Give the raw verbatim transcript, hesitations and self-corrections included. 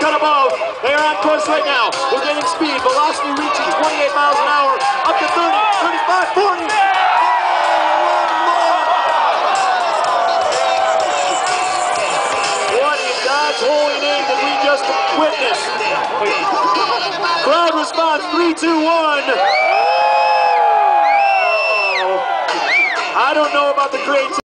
cut above. They are on course right now. We're getting speed. Velocity reaching twenty-eight miles an hour, up to thirty, thirty-five, forty. What in God's holy name did we just witness? Crowd response, three, two, one. I don't know about the creativity.